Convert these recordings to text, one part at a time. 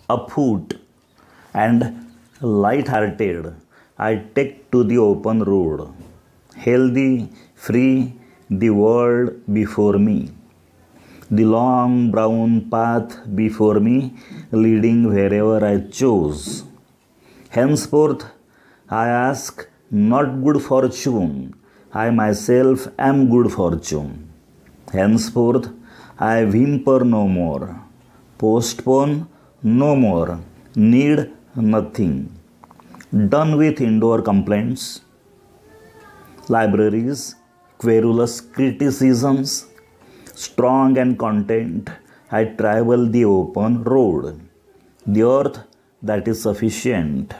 afoot and light-hearted, I take to the open road. Healthy, free, the world before me. The long brown path before me, leading wherever I chose. Henceforth, I ask not good fortune, I myself am good fortune. Henceforth, I whimper no more, postpone no more, need nothing. Done with indoor complaints, libraries, querulous criticisms. Strong and content, I travel the open road, the earth that is sufficient.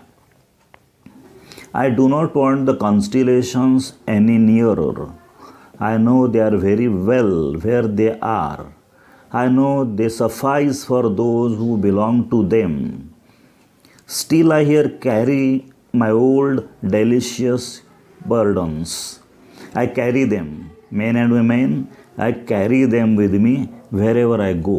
I do not want the constellations any nearer. I know they are very well where they are. I know they suffice for those who belong to them. Still I here carry my old delicious burdens. I carry them, men and women, I carry them with me wherever I go.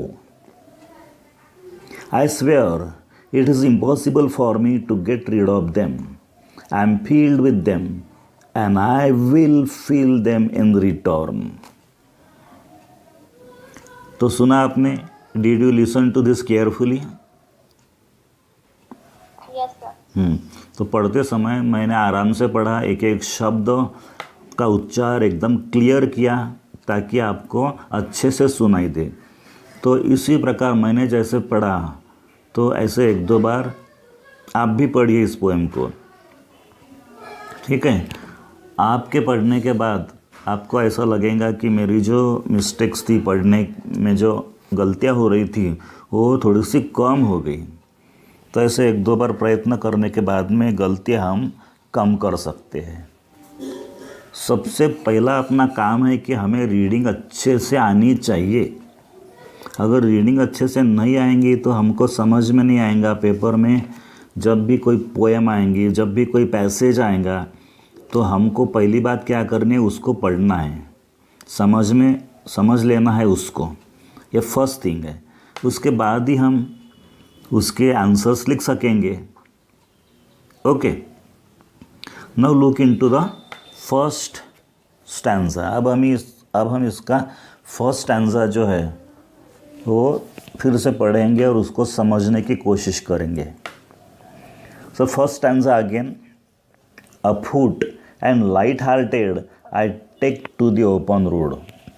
I swear it is impossible for me to get rid of them. I am filled with them and I will fill them in return. तो सुना आपने? Did you listen to this carefully? Yes, sir. तो पढ़ते समय मैंने आराम से पढ़ा, एक एक शब्द का उच्चार एकदम क्लियर किया ताकि आपको अच्छे से सुनाई दे। तो इसी प्रकार मैंने जैसे पढ़ा तो ऐसे एक दो बार आप भी पढ़िए इस पोएम को, ठीक है। आपके पढ़ने के बाद आपको ऐसा लगेगा कि मेरी जो मिस्टेक्स थी, पढ़ने में जो गलतियां हो रही थी वो थोड़ी सी कम हो गई। तो ऐसे एक दो बार प्रयत्न करने के बाद में गलतियां हम कम कर सकते हैं। सबसे पहला अपना काम है कि हमें रीडिंग अच्छे से आनी चाहिए। अगर रीडिंग अच्छे से नहीं आएंगी तो हमको समझ में नहीं आएगा। पेपर में जब भी कोई पोएम आएंगी, जब भी कोई पैसेज आएगा, तो हमको पहली बात क्या करनी है, उसको पढ़ना है, समझ लेना है उसको। ये फर्स्ट थिंग है। उसके बाद ही हम उसके आंसर्स लिख सकेंगे। Okay, now look into the first stanza. अब हम इसका फर्स्ट स्टैंजा जो है वो फिर से पढ़ेंगे और उसको समझने की कोशिश करेंगे। So first stanza again, afoot and light hearted I take to the open road.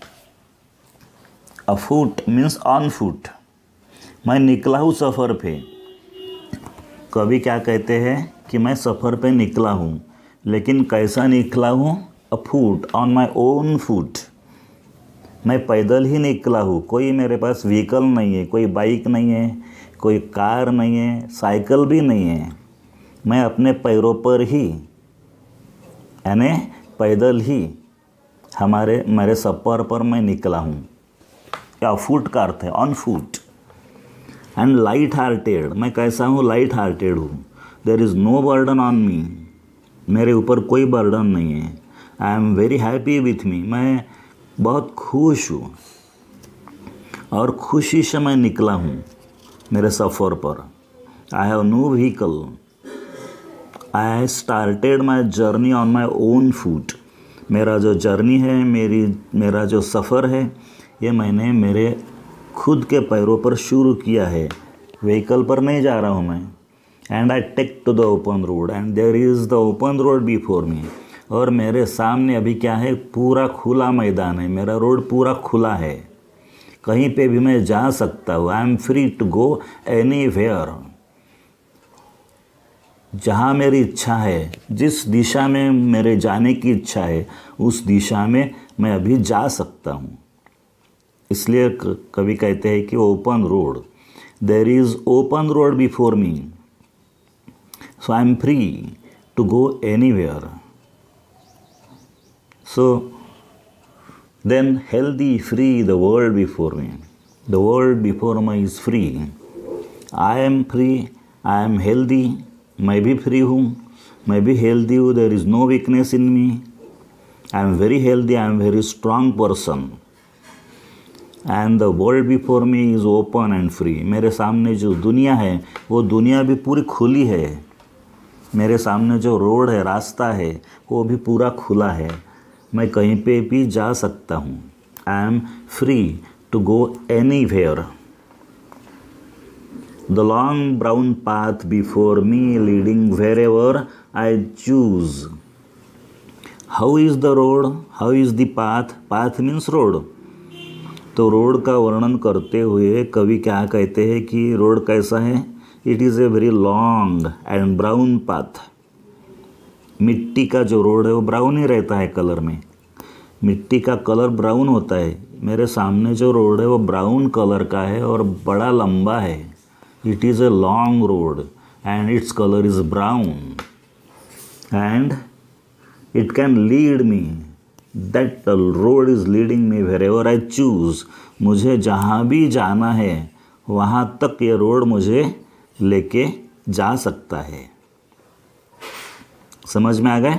Afoot means on foot, मैं निकला हूँ सफ़र पे। कभी क्या कहते हैं कि मैं सफ़र पे निकला हूँ, लेकिन कैसा निकला हूँ? Afoot, on my own foot. मैं पैदल ही निकला हूँ, कोई मेरे पास व्हीकल नहीं है, कोई बाइक नहीं है, कोई कार नहीं है, साइकिल भी नहीं है। मैं अपने पैरों पर ही, यानी पैदल ही मेरे सफ़र पर मैं निकला हूँ। या फुट का अर्थ है on foot. And light hearted, मैं कैसा हूँ? लाइट हार्टेड हूँ। There is no burden on me, मेरे ऊपर कोई बर्डन नहीं है। I am very happy with me, मैं बहुत खुश हूँ और खुशी से मैं निकला हूँ मेरे सफ़र पर। I have no vehicle, I started my journey on my own foot. मेरा जो जर्नी है, मेरा जो सफ़र है, ये मैंने मेरे खुद के पैरों पर शुरू किया है, व्हीकल पर नहीं जा रहा हूँ मैं। And I take to the open road and there is the open road before me. और मेरे सामने अभी क्या है? पूरा खुला मैदान है, मेरा रोड पूरा खुला है, कहीं पे भी मैं जा सकता हूँ। I am free to go anywhere, जहाँ मेरी इच्छा है, जिस दिशा में मेरे जाने की इच्छा है, उस दिशा में मैं अभी जा सकता हूँ। इसलिए कभी कहते हैं कि open road, there is open road before me, so I am free to go anywhere. So then healthy, free, the world before me. The world before me is free. I am free, I am healthy, मैं भी free हूँ, मैं भी healthy हूँ। There is no weakness in me, I am very healthy, I am very strong person. And the world before me is open and free. मेरे सामने जो दुनिया है वो दुनिया भी पूरी खुली है। मेरे सामने जो रोड है, रास्ता है, वो भी पूरा खुला है। मैं कहीं पे भी जा सकता हूँ। I am free to go anywhere. The long brown path before me leading wherever I choose. How is the road, how is the path, path means road. तो रोड का वर्णन करते हुए कवि क्या कहते हैं कि रोड कैसा है? It is a very long and brown path. मिट्टी का जो रोड है वो ब्राउन ही रहता है कलर में, मिट्टी का कलर ब्राउन होता है। मेरे सामने जो रोड है वो ब्राउन कलर का है और बड़ा लंबा है। It is a long road and its colour is brown and it can lead me. That road is leading me wherever I choose. मुझे जहाँ भी जाना है वहाँ तक ये रोड मुझे लेके जा सकता है। समझ में आ गए?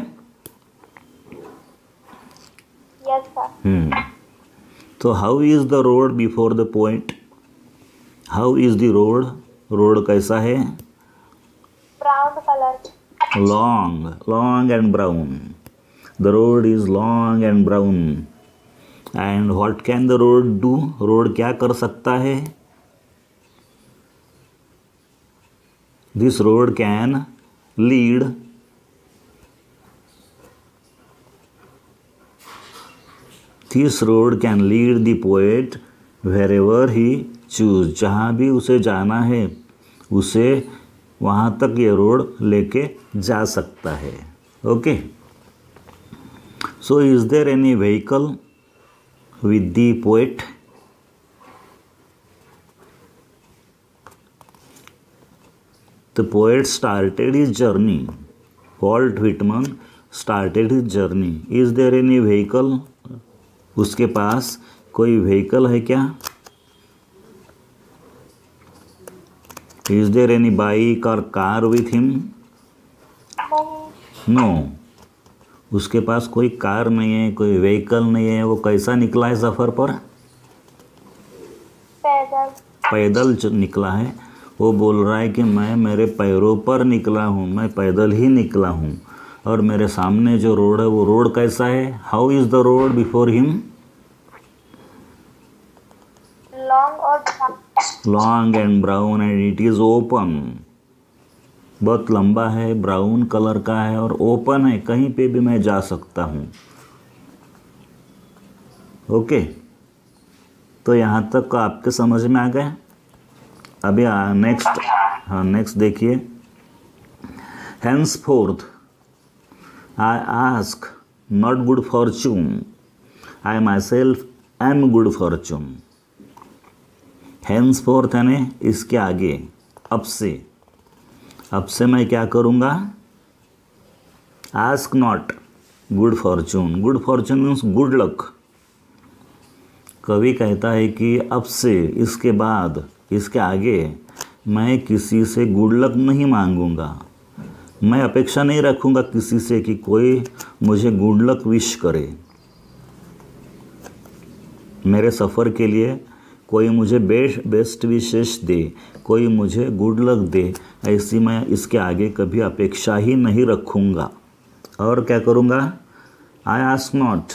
Yes sir. तो how is the road before the poet? How is the road, road कैसा है? Brown colour. Long, long and brown. The road is long and brown. And what can the road do? Road क्या कर सकता है? This road can lead the poet wherever he choose. जहाँ भी उसे जाना है उसे वहाँ तक ये रोड लेके जा सकता है। Okay. So is there any vehicle with the poet? The poet started his journey. Walt Whitman started his journey. Is there any vehicle? उसके पास कोई vehicle है क्या? Is there any bike or car with him? No. उसके पास कोई car नहीं है, कोई vehicle नहीं है। वो कैसा निकला है सफ़र पर? पैदल निकला है। वो बोल रहा है कि मैं मेरे पैरों पर निकला हूँ, मैं पैदल ही निकला हूँ। और मेरे सामने जो रोड है वो रोड कैसा है? How is the road before him? Long and brown and it is open. बहुत लंबा है, ब्राउन कलर का है और ओपन है, कहीं पे भी मैं जा सकता हूँ। ओके, तो यहाँ तक आपके समझ में आ गया। अभी नेक्स्ट देखिए। henceforth I ask not good fortune, I myself am good fortune। henceforth यानी इसके आगे, अब से मैं क्या करूँगा? Ask not good fortune. Good fortune means good luck. कवि कहता है कि अब से, इसके बाद, इसके आगे मैं किसी से गुड लक नहीं मांगूंगा। मैं अपेक्षा नहीं रखूँगा किसी से कि कोई मुझे गुड लक विश करे। मेरे सफ़र के लिए कोई मुझे बेस्ट विशेष दे, कोई मुझे गुड लक दे, ऐसी मैं इसके आगे कभी अपेक्षा ही नहीं रखूँगा। और क्या करूँगा? I ask not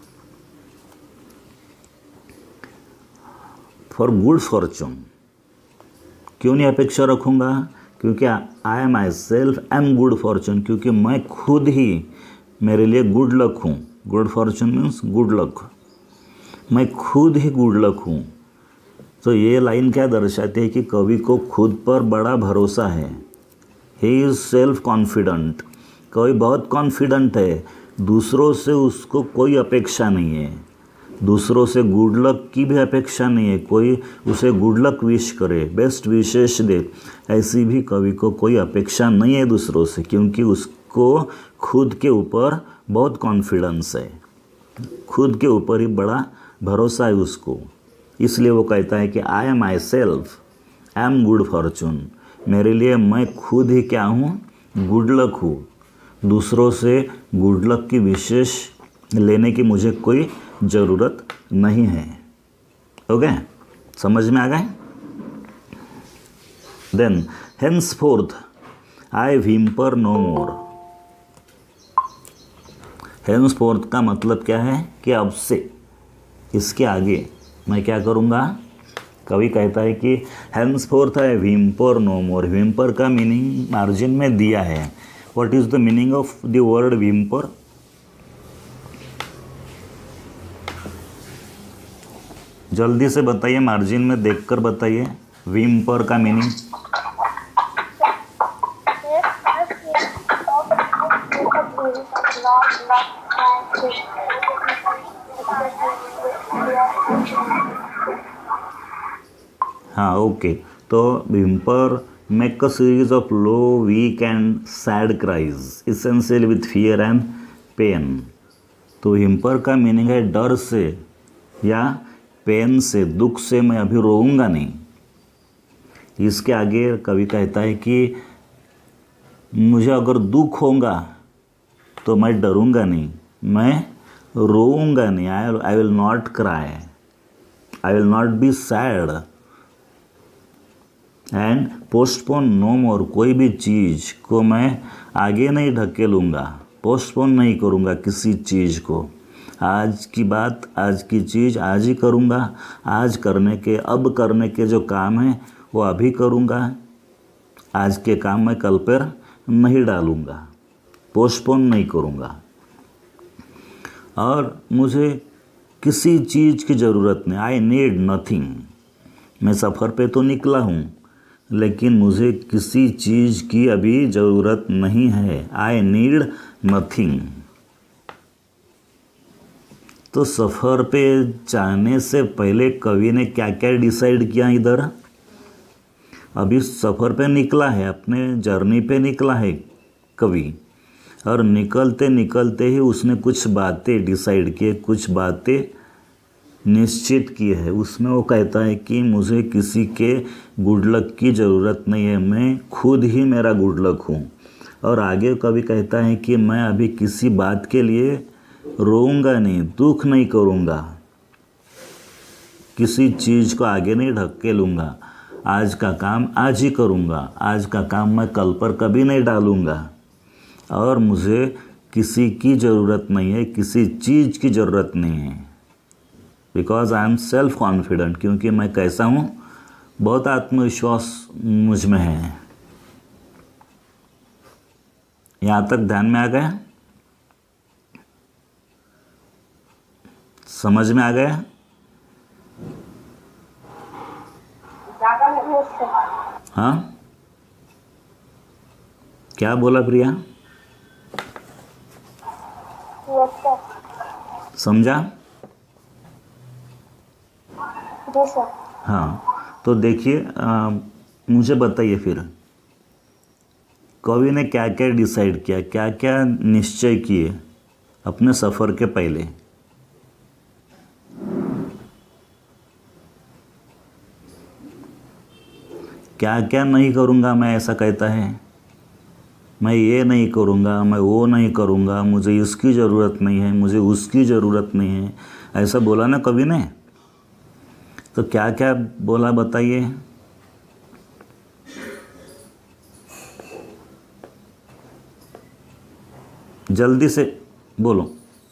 for good fortune. क्यों नहीं अपेक्षा रखूँगा? क्योंकि I my self am good fortune, क्योंकि मैं खुद ही मेरे लिए गुड लक हूँ। Good fortune means good luck, मैं खुद ही गुड लक हूँ। तो ये लाइन क्या दर्शाती है कि कवि को खुद पर बड़ा भरोसा है। He is self confident. कवि बहुत कॉन्फिडेंट है, दूसरों से उसको कोई अपेक्षा नहीं है, दूसरों से गुड लक की भी अपेक्षा नहीं है। कोई उसे गुड लक विश करे, बेस्ट विशेष दे, ऐसी भी कवि को कोई अपेक्षा नहीं है दूसरों से, क्योंकि उसको खुद के ऊपर बहुत कॉन्फिडेंस है, खुद के ऊपर ही बड़ा भरोसा है उसको। इसलिए वो कहता है कि I am my self am good fortune. मेरे लिए मैं खुद ही क्या हूँ? गुड लक हूँ। दूसरों से गुड लक की विशेष लेने की मुझे कोई ज़रूरत नहीं है। ओके, समझ में आ गए? Then henceforth I whimper no more. henceforth का मतलब क्या है कि अब से, इसके आगे मैं क्या करूँगा? कवि कहता है कि henceforth I whimper no more. whimper का मीनिंग मार्जिन में दिया है. What is the meaning of the word whimper? जल्दी से बताइए, मार्जिन में देखकर बताइए whimper का मीनिंग. हाँ, ओके. तो whimper make a series of low, weak and sad cries, essentially with fear and pain. तो whimper का मीनिंग है डर से या पेन से, दुख से मैं अभी रोऊंगा नहीं. इसके आगे कवि कहता है कि मुझे अगर दुख होगा तो मैं डरूंगा नहीं, मैं रोऊंगा नहीं. I will not cry, I will not be sad and postpone no more. कोई भी चीज़ को मैं आगे नहीं ढकेलूँगा, पोस्टपोन नहीं करूँगा किसी चीज़ को. आज की बात, आज की चीज़ आज ही करूँगा. आज करने के, अब करने के जो काम हैं वो अभी करूँगा. आज के काम मैं कल पर नहीं डालूँगा, पोस्टपोन नहीं करूँगा. और मुझे किसी चीज़ की ज़रूरत नहीं. I need nothing. मैं सफ़र पे तो निकला हूँ लेकिन मुझे किसी चीज़ की अभी ज़रूरत नहीं है. I need nothing. तो सफ़र पे जाने से पहले कवि ने क्या क्या डिसाइड किया इधर? अभी सफ़र पे निकला है, अपने जर्नी पे निकला है कवि, और निकलते निकलते ही उसने कुछ बातें डिसाइड किए, कुछ बातें निश्चित की है. उसमें वो कहता है कि मुझे किसी के गुड लक की ज़रूरत नहीं है, मैं खुद ही मेरा गुड लक हूँ. और आगे कवि कहता है कि मैं अभी किसी बात के लिए रोऊंगा नहीं, दुख नहीं करूँगा, किसी चीज़ को आगे नहीं ढकेलूँगा. आज का काम आज ही करूँगा, आज का काम मैं कल पर कभी नहीं डालूँगा. और मुझे किसी की ज़रूरत नहीं है, किसी चीज़ की ज़रूरत नहीं है. Because I am self confident. क्योंकि मैं कैसा हूँ? बहुत आत्मविश्वास मुझ में है. यहाँ तक ध्यान में आ गया? समझ में आ गया? हाँ, क्या बोला प्रिया? समझा? हाँ, तो देखिए, मुझे बताइए फिर कवि ने क्या क्या डिसाइड किया, क्या क्या निश्चय किए अपने सफ़र के पहले? क्या क्या नहीं करूँगा मैं, ऐसा कहता है. मैं ये नहीं करूँगा, मैं वो नहीं करूँगा, मुझे इसकी ज़रूरत नहीं है, मुझे उसकी ज़रूरत नहीं है, ऐसा बोला ना कवि ने. तो क्या क्या बोला बताइए? जल्दी से बोलो.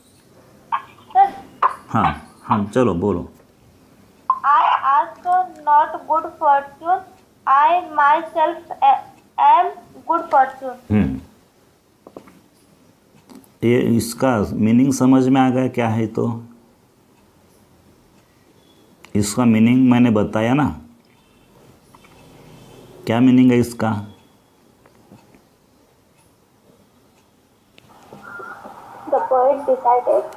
हाँ हाँ, चलो बोलो. I ask not good fortune, I myself am good fortune. ये इसका मीनिंग समझ में आ गया क्या है? तो इसका मीनिंग मैंने बताया ना, क्या मीनिंग है इसका? The poet decided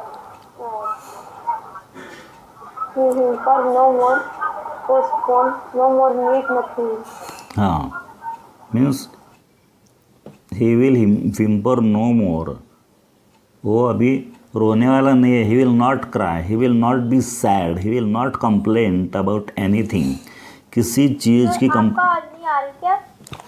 for no more postpone, no more need nothing. हाँ, means he will whimper no more. वो अभी रोने वाला नहीं है. He will not cry, he will not be sad, he will not complaint about anything. किसी चीज़ की आपका आवाज नहीं आ रही क्या?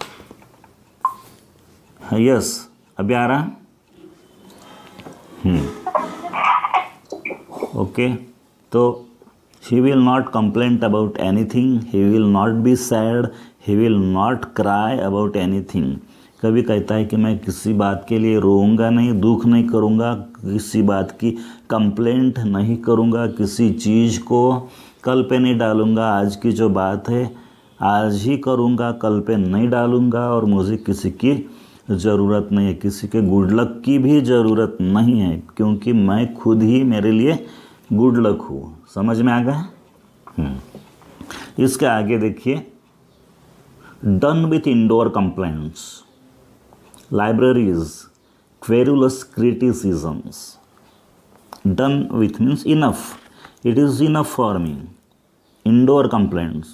यस, अभी आ रहा. ओके, तो He will not complain about anything. He will not be sad. He will not cry about anything. कभी कहता है कि मैं किसी बात के लिए रोऊंगा नहीं, दुख नहीं करूंगा, किसी बात की कंप्लेंट नहीं करूंगा, किसी चीज़ को कल पे नहीं डालूंगा। आज की जो बात है आज ही करूंगा, कल पे नहीं डालूंगा, और मुझे किसी की ज़रूरत नहीं है, किसी के गुड लक की भी ज़रूरत नहीं है, क्योंकि मैं खुद ही मेरे लिए गुड लक हूँ। समझ में आ गया? इसके आगे देखिए, done with indoor complaints, libraries, querulous criticisms. Done with means enough, it is enough for me. Indoor complaints,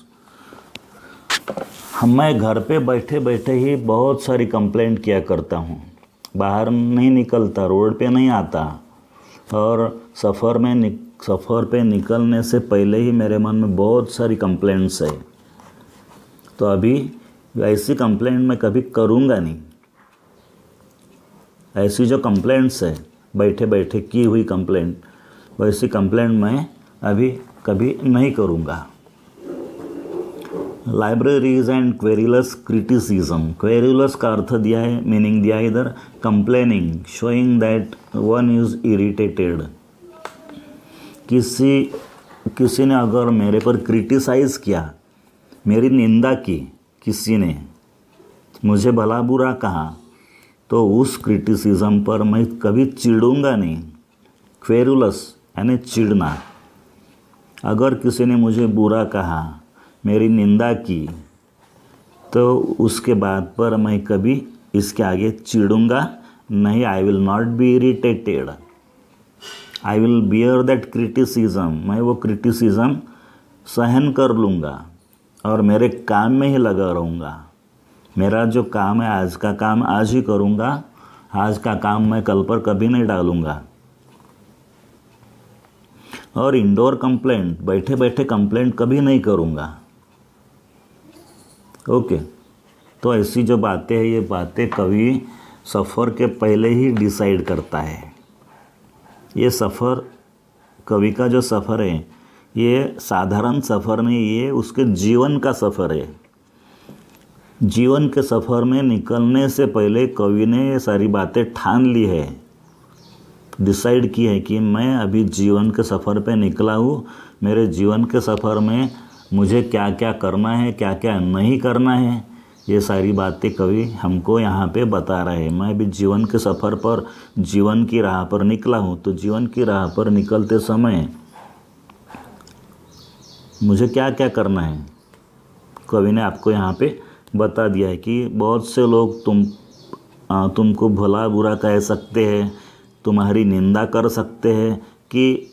मैं घर पे बैठे बैठे ही बहुत सारी कंप्लेंट किया करता हूँ, बाहर नहीं निकलता, रोड पे नहीं आता, और सफ़र पे निकलने से पहले ही मेरे मन में बहुत सारी कंप्लेंट्स है। तो अभी ऐसी कंप्लेंट मैं कभी करूँगा नहीं। ऐसी जो कंप्लेंट्स है बैठे बैठे की हुई कंप्लेंट, वैसी कंप्लेंट मैं अभी कभी नहीं करूँगा। Libraries and querulous criticism, querulous का अर्थ दिया है, मीनिंग दिया है इधर complaining, showing that one is irritated. किसी ने अगर मेरे पर क्रिटिसाइज़ किया, मेरी निंदा की, किसी ने मुझे भला बुरा कहा, तो उस क्रिटिसिज्म पर मैं कभी चिढ़ूंगा नहीं। क्वेरुलस यानी चिढ़ना। अगर किसी ने मुझे बुरा कहा, मेरी निंदा की, तो उसके बाद पर मैं कभी इसके आगे चिढ़ूंगा नहीं। I will not be irritated, I will bear that criticism. मैं वो क्रिटिसिज्म सहन कर लूँगा और मेरे काम में ही लगा रहूँगा। मेरा जो काम है, आज का काम आज ही करूँगा, आज का काम मैं कल पर कभी नहीं डालूँगा। और इंडोर कंप्लेंट, बैठे बैठे कंप्लेंट कभी नहीं करूँगा। ओके, तो ऐसी जो बातें हैं, ये बातें कवि सफ़र के पहले ही डिसाइड करता है। ये सफ़र, कवि का जो सफ़र है, ये साधारण सफ़र नहीं, ये उसके जीवन का सफ़र है। जीवन के सफ़र में निकलने से पहले कवि ने ये सारी बातें ठान ली है, डिसाइड की है कि मैं अभी जीवन के सफ़र पे निकला हूँ। मेरे जीवन के सफ़र में मुझे क्या क्या करना है, क्या क्या नहीं करना है, ये सारी बातें कवि हमको यहाँ पे बता रहे हैं। मैं भी जीवन के सफ़र पर, जीवन की राह पर निकला हूँ। तो जीवन की राह पर निकलते समय मुझे क्या क्या करना है, कवि ने आपको यहाँ पे बता दिया है कि बहुत से लोग तुमको भला बुरा कह सकते हैं, तुम्हारी निंदा कर सकते हैं, कि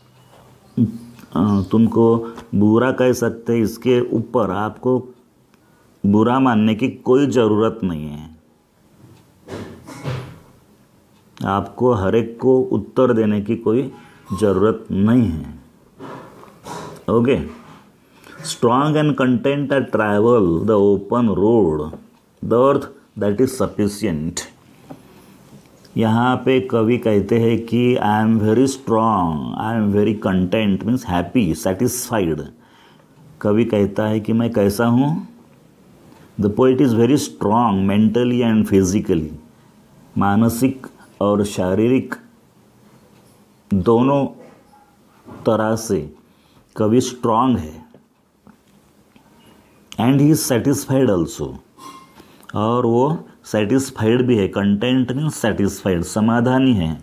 तुमको बुरा कह सकते हैं। इसके ऊपर आपको बुरा मानने की कोई ज़रूरत नहीं है। आपको हर एक को उत्तर देने की कोई ज़रूरत नहीं है। Okay, strong and content at travel the open road, the earth that is sufficient. यहाँ पे कवि कहते हैं कि I am very strong, I am very content, means happy, satisfied. कवि कहता है कि मैं कैसा हूँ। The poet is very strong mentally and physically, मानसिक और शारीरिक दोनों तरह से कवि स्ट्रॉन्ग है। And he is satisfied also, और वो सेटिस्फाइड भी है। कंटेंट मीन्स सेटिस्फाइड, समाधानी है,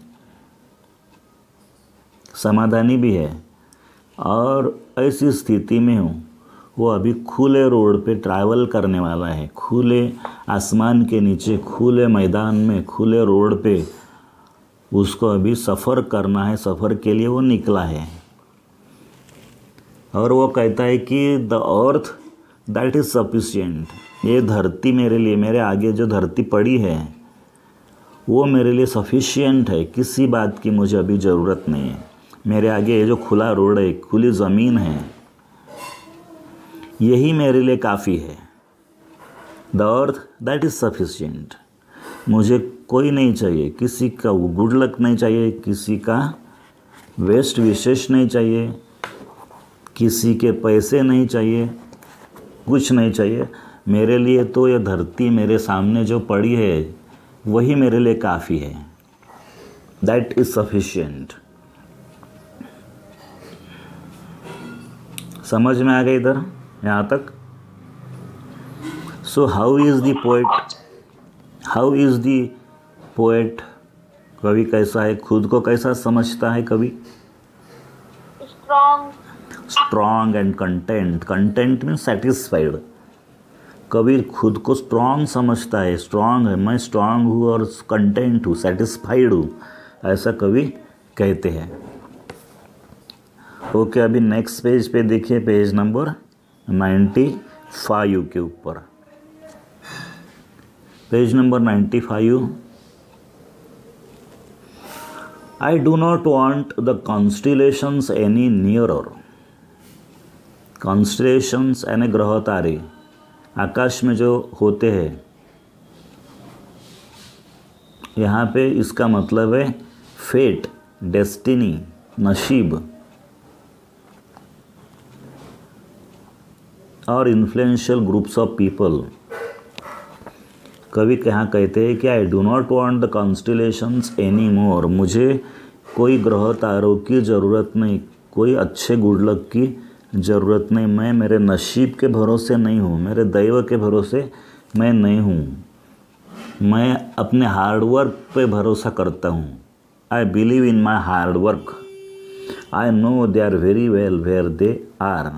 समाधानी भी है। और ऐसी स्थिति में हूँ, वो अभी खुले रोड पे ट्रैवल करने वाला है, खुले आसमान के नीचे, खुले मैदान में, खुले रोड पे उसको अभी सफ़र करना है। सफ़र के लिए वो निकला है। और वो कहता है कि the earth that is sufficient, ये धरती मेरे लिए, मेरे आगे जो धरती पड़ी है वो मेरे लिए सफिशिएंट है। किसी बात की मुझे अभी ज़रूरत नहीं है। मेरे आगे ये जो खुला रोड है, खुली ज़मीन है, यही मेरे लिए काफ़ी है। The earth that is sufficient, मुझे कोई नहीं चाहिए, किसी का गुड लक नहीं चाहिए, किसी का वेस्ट विशेष नहीं चाहिए, किसी के पैसे नहीं चाहिए, कुछ नहीं चाहिए, मेरे लिए तो ये धरती मेरे सामने जो पड़ी है वही मेरे लिए काफ़ी है। That is sufficient. समझ में आ गया इधर यहाँ तक? So how is the poet, कवि कैसा है, खुद को कैसा समझता है कवि? Strong and content. Content means satisfied. कवि खुद को स्ट्रॉन्ग समझता है, स्ट्रॉन्ग है, मैं स्ट्रॉन्ग हूँ और कंटेंट हूँ, सेटिस्फाइड हूँ, ऐसा कवि कहते हैं। ओके, अभी नेक्स्ट पेज पे देखिए, पेज नंबर 95 के ऊपर, page number 95। I do not want the constellations any nearer। Constellations यानी ग्रह तारे, आकाश में जो होते हैं, यहाँ पे इसका मतलब है फेट, डेस्टिनी, नसीब, और इन्फ्लुएंशियल ग्रुप्स ऑफ पीपल। कवि यहाँ कहते हैं कि I do not want the constellations any more, मुझे कोई ग्रह तारों की ज़रूरत नहीं, कोई अच्छे गुड लक की ज़रूरत नहीं, मैं मेरे नसीब के भरोसे नहीं हूँ, मेरे दैव के भरोसे मैं नहीं हूँ, मैं अपने हार्डवर्क पे भरोसा करता हूँ। I believe in my hard work, I know they are very well where they are.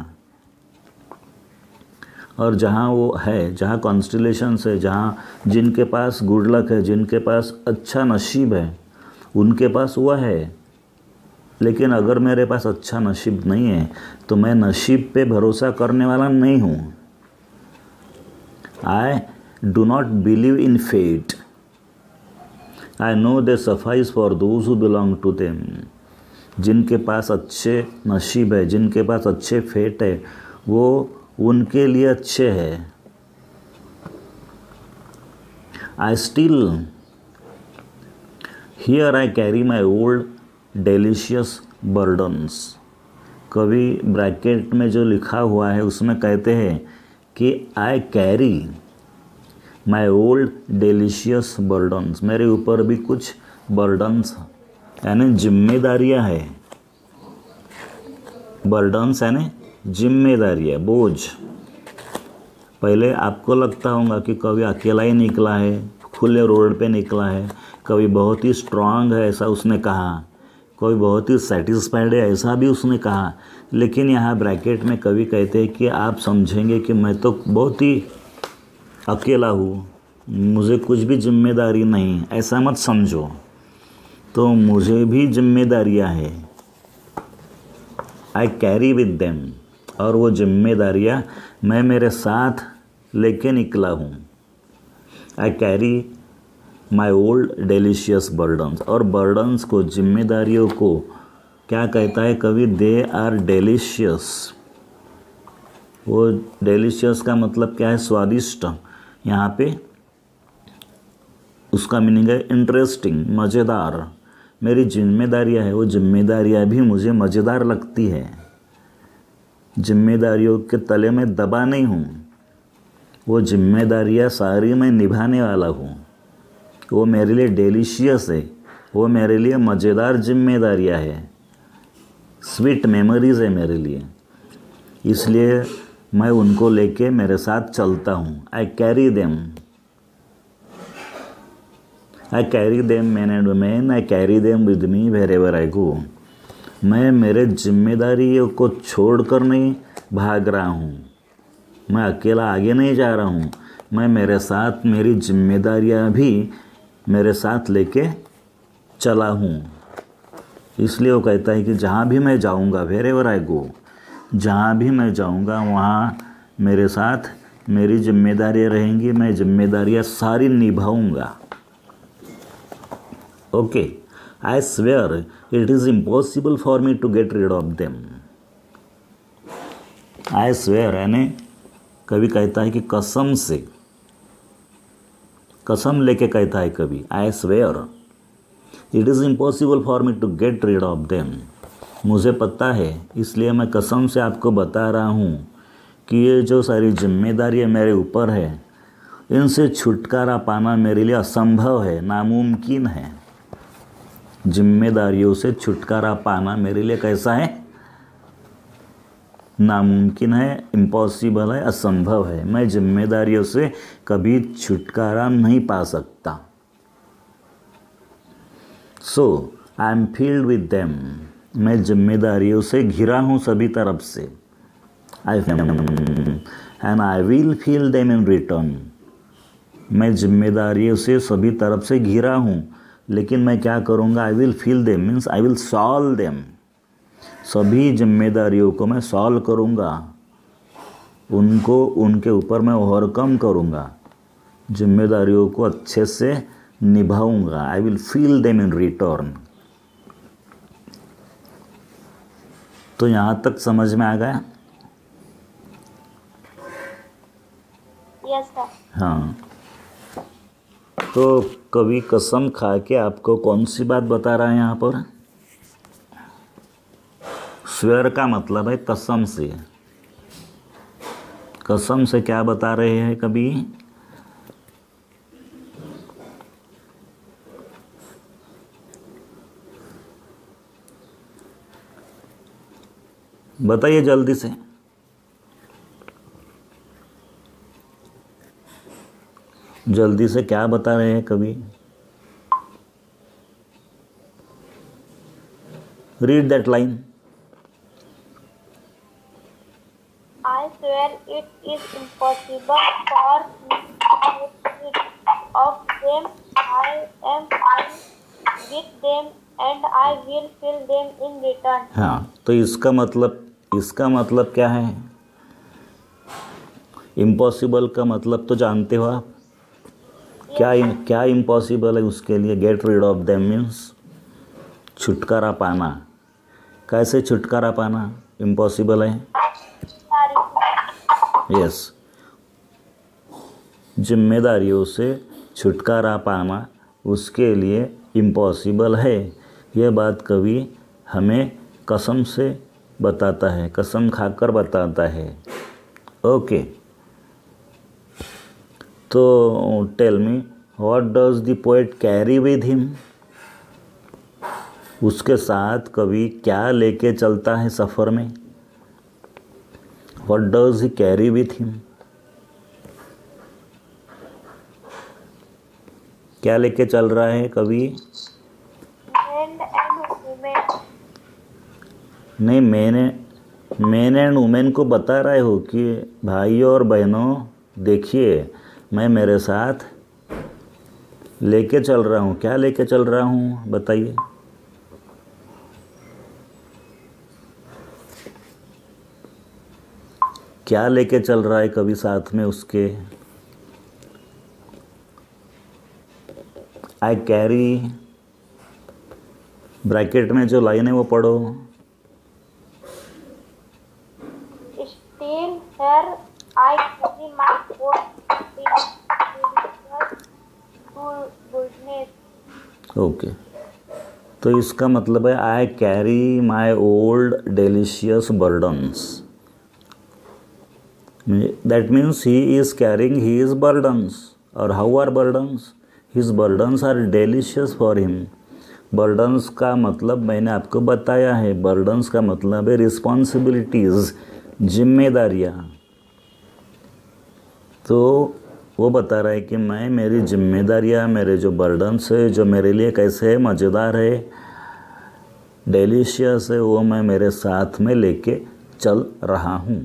और जहाँ वो है, जहाँ कॉन्स्टलेशंस है, जहाँ जिनके पास गुड लक है, जिनके पास अच्छा नसीब है, उनके पास वह है। लेकिन अगर मेरे पास अच्छा नसीब नहीं है तो मैं नसीब पे भरोसा करने वाला नहीं हूँ। I do not believe in fate, I know they suffice for those who belong to them. जिनके पास अच्छे नसीब है, जिनके पास अच्छे फेट है, वो उनके लिए अच्छे है। I still here I carry my old delicious burdens. कवि ब्रैकेट में जो लिखा हुआ है उसमें कहते हैं कि I carry my old delicious burdens, मेरे ऊपर भी कुछ बर्डन्स यानी जिम्मेदारियां है। बर्डन्स यानी जिम्मेदारियाँ, बोझ। पहले आपको लगता होगा कि कवि अकेला ही निकला है, खुले रोड पे निकला है, कवि बहुत ही स्ट्रांग है ऐसा उसने कहा, कोई बहुत ही सेटिस्फाइड है ऐसा भी उसने कहा। लेकिन यहाँ ब्रैकेट में कवि कहते हैं कि आप समझेंगे कि मैं तो बहुत ही अकेला हूँ, मुझे कुछ भी जिम्मेदारी नहीं, ऐसा मत समझो, तो मुझे भी जिम्मेदारियाँ हैं। आई कैरी विद देम, और वो जिम्मेदारियाँ मैं मेरे साथ लेके निकला हूँ। I carry my old delicious burdens, और बर्डन्स को, जिम्मेदारियों को क्या कहता है कवि? They are delicious. वो डेलिशियस का मतलब क्या है? स्वादिष्ट। यहाँ पे उसका मीनिंग है इंटरेस्टिंग, मज़ेदार। मेरी जिम्मेदारियाँ है, वो जिम्मेदारियाँ भी मुझे मज़ेदार लगती है। जिम्मेदारियों के तले में दबा नहीं हूँ, वो जिम्मेदारियाँ सारी मैं निभाने वाला हूँ। वो मेरे लिए डेलिशियस है, वो मेरे लिए मज़ेदार जिम्मेदारियाँ है, स्वीट मेमोरीज़ है मेरे लिए, इसलिए मैं उनको लेके मेरे साथ चलता हूँ। I carry them, I carry them men and women, I carry them with me wherever I go. मैं मेरे जिम्मेदारियों को छोड़कर नहीं भाग रहा हूँ, मैं अकेला आगे नहीं जा रहा हूँ, मैं मेरे साथ मेरी जिम्मेदारियाँ भी मेरे साथ लेके चला हूँ। इसलिए वो कहता है कि जहाँ भी मैं जाऊँगा, वेर एवर आई गो, जहाँ भी मैं जाऊँगा वहाँ मेरे साथ मेरी जिम्मेदारियाँ रहेंगी, मैं जिम्मेदारियाँ सारी निभाऊँगा। Okay, I swear it is impossible for me to get rid of them. I swear यानी कभी कहता है कि कसम से, कसम लेके कहता है कभी, I swear it is impossible for me to get rid of them. मुझे पता है, इसलिए मैं कसम से आपको बता रहा हूँ कि ये जो सारी जिम्मेदारियाँ मेरे ऊपर है, इनसे छुटकारा पाना मेरे लिए असंभव है, नामुमकिन है। जिम्मेदारियों से छुटकारा पाना मेरे लिए कैसा है? नामुमकिन है, इम्पॉसिबल है, असंभव है। मैं जिम्मेदारियों से कभी छुटकारा नहीं पा सकता। So I am filled with them. मैं जिम्मेदारियों से घिरा हूँ सभी तरफ से। And I will fill them in return. मैं जिम्मेदारियों से सभी तरफ से घिरा हूँ, लेकिन मैं क्या करूँगा? I will fill them means I will solve them. सभी जिम्मेदारियों को मैं सॉल्व करूँगा, उनको उनके ऊपर मैं ओवरकम करूँगा, जिम्मेदारियों को अच्छे से निभाऊँगा। I will fill them in return. तो यहाँ तक समझ में आ गया? Yes sir. हाँ, तो कभी कसम खा के आपको कौन सी बात बता रहा है यहाँ पर? स्वेर का मतलब है कसम से। कसम से क्या बता रहे हैं कभी? बताइए जल्दी से। जल्दी से क्या बता रहे हैं कभी? Read that line. I swear it is impossible for me to get rid of them. I am fine with them and I will fill them in return. हाँ, तो इसका मतलब क्या है? इम्पॉसिबल का मतलब तो जानते हो आप? क्या इम्पॉसिबल है उसके लिए? Get rid of them means छुटकारा पाना। कैसे छुटकारा पाना इम्पॉसिबल है? यस, जिम्मेदारियों से छुटकारा पाना उसके लिए इम्पॉसिबल है। यह बात कवि हमें कसम से बताता है, कसम खाकर बताता है। ओके, तो tell me what does the poet carry with him? उसके साथ कवि क्या लेके चलता है सफ़र में? What does he carry with him? क्या लेके चल रहा है कवि? Men and women. नहीं, मैन एंड वुमेन को बता रहे हो कि भाइयों और बहनों देखिए, मैं मेरे साथ लेके चल रहा हूँ। क्या लेके चल रहा हूँ बताइए? क्या लेके चल रहा है कभी साथ में उसके? आई कैरी, ब्रैकेट में जो लाइन है वो पढ़ो। Still here I carry my own goodness. Okay, तो इसका मतलब है I carry my old delicious burdens. That means he is carrying his burdens. और how are burdens? His burdens are delicious for him. Burdens का मतलब मैंने आपको बताया है। Burdens का मतलब है responsibilities, जिम्मेदारियाँ। तो वो बता रहा है कि मैं मेरी जिम्मेदारियाँ, मेरे जो burdens है, जो मेरे लिए कैसे है, मज़ेदार है, delicious है, वो मैं मेरे साथ में लेके चल रहा हूँ।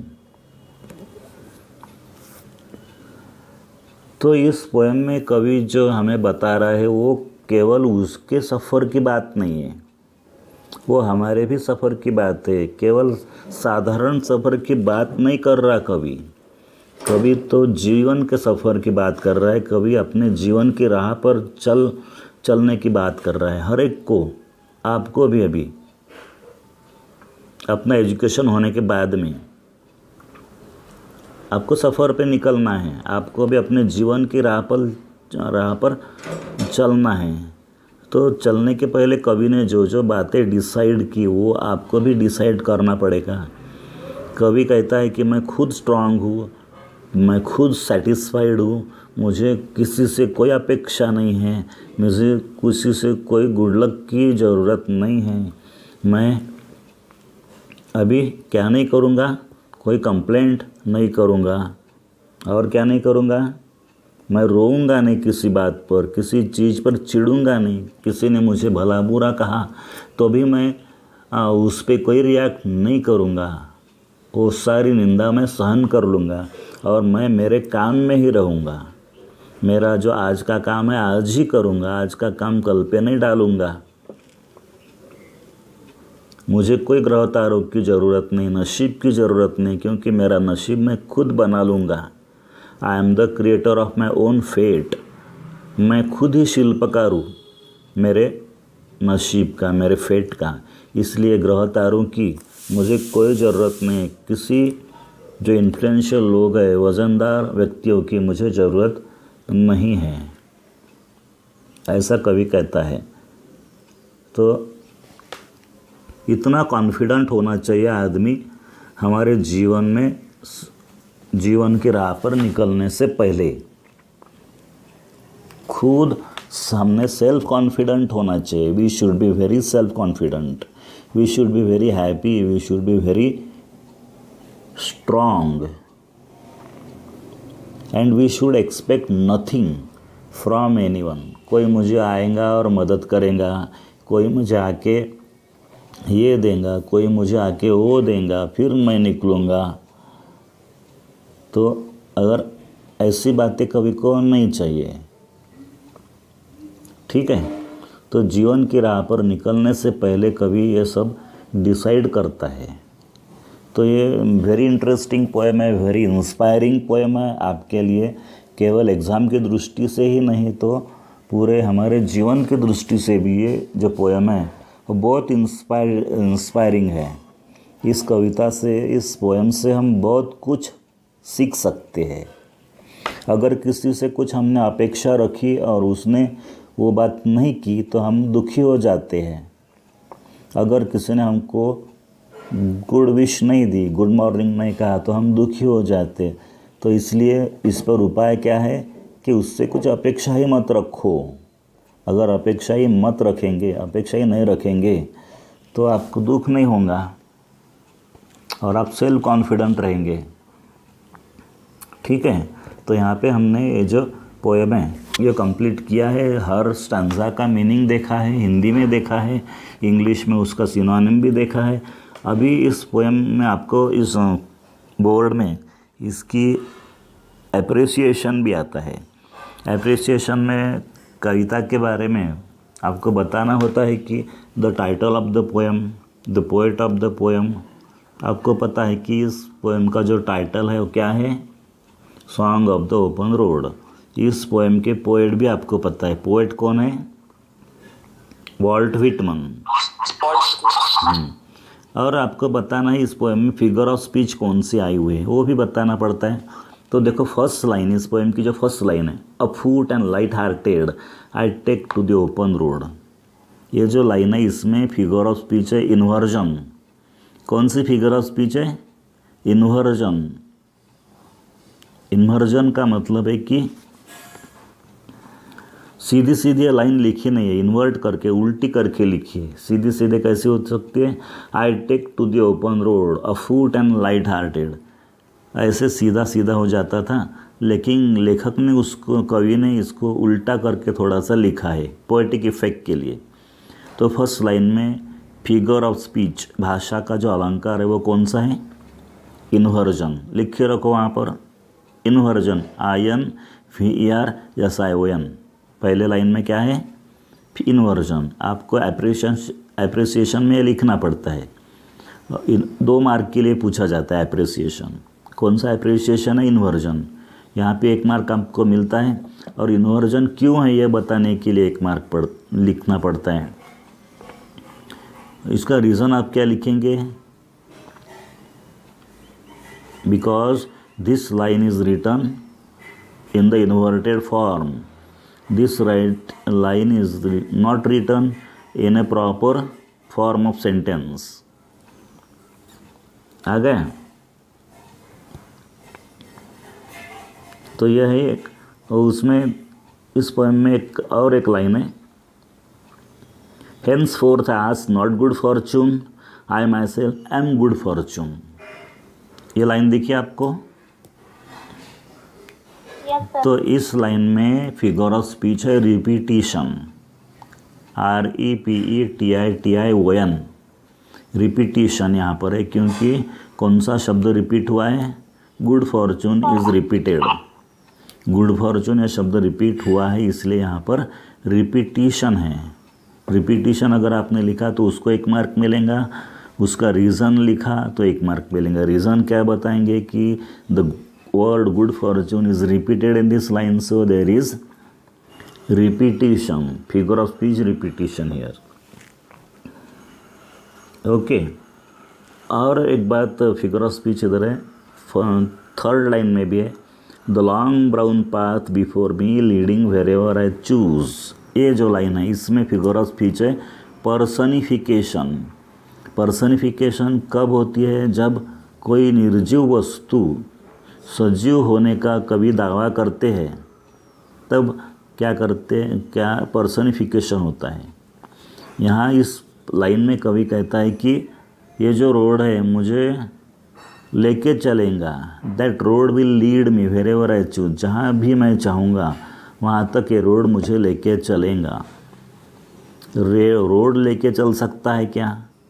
तो इस पोएम में कवि जो हमें बता रहा है वो केवल उसके सफ़र की बात नहीं है, वो हमारे भी सफ़र की बात है। केवल साधारण सफ़र की बात नहीं कर रहा कवि। कवि तो जीवन के सफ़र की बात कर रहा है। कवि अपने जीवन की राह पर चलने की बात कर रहा है। हर एक को, आपको भी अभी अपना एजुकेशन होने के बाद में आपको सफ़र पे निकलना है। आपको भी अपने जीवन की राह पर चलना है। तो चलने के पहले कवि ने जो जो बातें डिसाइड की वो आपको भी डिसाइड करना पड़ेगा। कवि कहता है कि मैं खुद स्ट्रांग हूँ, मैं खुद सेटिस्फाइड हूँ, मुझे किसी से कोई अपेक्षा नहीं है, मुझे किसी से कोई गुड लक की ज़रूरत नहीं है। मैं अभी क्या नहीं करूँगा, कोई कंप्लेंट नहीं करूँगा। और क्या नहीं करूँगा, मैं रोऊंगा नहीं किसी बात पर, किसी चीज़ पर चिढ़ूंगा नहीं। किसी ने मुझे भला बुरा कहा तो भी मैं उस पर कोई रिएक्ट नहीं करूँगा, वो सारी निंदा मैं सहन कर लूँगा और मैं मेरे काम में ही रहूँगा। मेरा जो आज का काम है आज ही करूँगा, आज का काम कल पे नहीं डालूँगा। मुझे कोई ग्रह तारों की ज़रूरत नहीं, नसीब की ज़रूरत नहीं, क्योंकि मेरा नसीब मैं खुद बना लूँगा। I am the creator of my own fate. मैं खुद ही शिल्पकार हूँ मेरे नसीब का, मेरे फेट का। इसलिए ग्रह तारों की मुझे कोई ज़रूरत नहीं। किसी जो इन्फ्लुएंशियल लोग हैं, वज़नदार व्यक्तियों की मुझे ज़रूरत नहीं है, ऐसा कवि कहता है। तो इतना कॉन्फिडेंट होना चाहिए आदमी हमारे जीवन में, जीवन की राह पर निकलने से पहले। खुद हमने सेल्फ कॉन्फिडेंट होना चाहिए। We should be very self confident, we should be very happy, we should be very strong and we should expect nothing from anyone. कोई मुझे आएगा और मदद करेगा, कोई मुझे आके ये देगा, कोई मुझे आके वो देगा, फिर मैं निकलूँगा। तो अगर ऐसी बातें कवि को नहीं चाहिए, ठीक है। तो जीवन की राह पर निकलने से पहले कवि ये सब डिसाइड करता है। तो ये वेरी इंटरेस्टिंग पोएम है, वेरी इंस्पायरिंग पोएम है आपके लिए। केवल एग्ज़ाम की दृष्टि से ही नहीं तो पूरे हमारे जीवन की दृष्टि से भी ये जो पोएम है वो बहुत इंस्पायरिंग है। इस कविता से, इस पोएम से हम बहुत कुछ सीख सकते हैं। अगर किसी से कुछ हमने अपेक्षा रखी और उसने वो बात नहीं की तो हम दुखी हो जाते हैं। अगर किसी ने हमको गुड विश नहीं दी, गुड मॉर्निंग नहीं कहा तो हम दुखी हो जाते। तो इसलिए इस पर उपाय क्या है कि उससे कुछ अपेक्षा ही मत रखो। अगर अपेक्षा ही मत रखेंगे, अपेक्षा ही नहीं रखेंगे तो आपको दुख नहीं होगा और आप सेल्फ कॉन्फिडेंट रहेंगे, ठीक है। तो यहाँ पे हमने ये जो पोएम है ये कंप्लीट किया है। हर स्टैंजा का मीनिंग देखा है, हिंदी में देखा है, इंग्लिश में उसका सिनोनिम भी देखा है। अभी इस पोएम में आपको इस बोर्ड में इसकी एप्रिसिएशन भी आता है। एप्रिसिएशन में कविता के बारे में आपको बताना होता है कि the title of the poem, the poet of the poem. आपको पता है कि इस पोएम का जो टाइटल है वो क्या है, song of the open road. इस पोएम के पोएट भी आपको पता है। पोएट कौन है? Walt Whitman. और आपको बताना है इस पोएम में फिगर ऑफ स्पीच कौन सी आई हुई है, वो भी बताना पड़ता है। तो देखो फर्स्ट लाइन, इस पोएम की जो फर्स्ट लाइन है, afoot and light hearted I take to the open road. ये जो लाइन है इसमें फिगर ऑफ स्पीच है इन्वर्जन। कौन सी फिगर ऑफ स्पीच है? इन्वर्जन। इन्वर्जन का मतलब है कि सीधी सीधी लाइन लिखी नहीं है, इन्वर्ट करके, उल्टी करके लिखी है। सीधी सीधे कैसे हो सकती है? I take to the open road afoot and light hearted. ऐसे सीधा सीधा हो जाता था, लेकिन लेखक ने उसको, कवि ने इसको उल्टा करके थोड़ा सा लिखा है पोएटिक इफेक्ट के लिए। तो फर्स्ट लाइन में फिगर ऑफ स्पीच, भाषा का जो अलंकार है वो कौन सा है? इन्वर्जन। लिख के रखो वहाँ पर, इन्वर्जन, INVERSION। पहले लाइन में क्या है? इन्वर्जन। आपको एप्रिसिएशन में लिखना पड़ता है। 2 मार्क के लिए पूछा जाता है एप्रिसिएशन। कौन सा एप्रिसिएशन है? इन्वर्जन। यहाँ पे 1 मार्क आपको मिलता है और इन्वर्जन क्यों है ये बताने के लिए 1 मार्क लिखना पड़ता है। इसका रीज़न आप क्या लिखेंगे? Because this line is written in the inverted form this right line is not written in a proper form of sentence. आ गए? तो यह है एक, और उसमें इस पोएम में एक लाइन है, henceforth as not good fortune I myself am good fortune। ये लाइन देखिए आपको। Yes, sir. तो इस लाइन में फिगर ऑफ स्पीच है रिपीटिशन, REPETITION, रिपीटिशन यहाँ पर है, क्योंकि कौन सा शब्द रिपीट हुआ है? Good fortune is repeated. Good fortune यह शब्द रिपीट हुआ है, इसलिए यहाँ पर रिपीटिशन है। रिपीटिशन अगर आपने लिखा तो उसको 1 मार्क मिलेगा, उसका रीज़न लिखा तो 1 मार्क मिलेगा। रीज़न क्या बताएंगे कि the word good fortune is repeated in this line, so there is repetition, figure of speech repetition here. Okay, और एक बात, फिगर ऑफ स्पीच इधर है, 3rd लाइन में भी है, the long brown path before me leading wherever I choose. ये जो लाइन है इसमें फिगर ऑफ स्पीच है पर्सनिफिकेशन। पर्सनिफिकेशन कब होती है? जब कोई निर्जीव वस्तु सजीव होने का कभी दावा करते हैं, तब क्या करते हैं, क्या पर्सनिफिकेशन होता है। यहाँ इस लाइन में कवि कहता है कि ये जो रोड है मुझे लेके चलेगा, that road will lead me wherever I choose, जहाँ भी मैं चाहूँगा वहाँ तक ये रोड मुझे लेके चलेगा। रोड लेके चल सकता है क्या?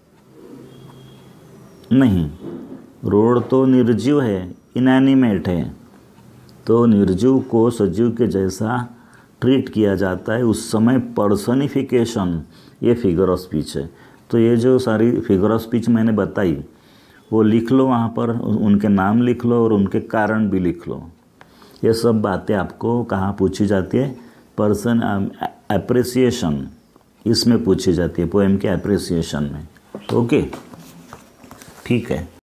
नहीं, रोड तो निर्जीव है, इनएनिमेट है, तो निर्जीव को सजीव के जैसा ट्रीट किया जाता है, उस समय पर्सनिफिकेशन, ये फिगर ऑफ स्पीच है। तो ये जो सारी फिगर ऑफ स्पीच मैंने बताई वो लिख लो, वहाँ पर उनके नाम लिख लो और उनके कारण भी लिख लो। ये सब बातें आपको कहाँ पूछी जाती है? पर्सन एप्रिसिएशन, इसमें पूछी जाती है, पोएम के एप्रिसिएशन में। ओके, ठीक है।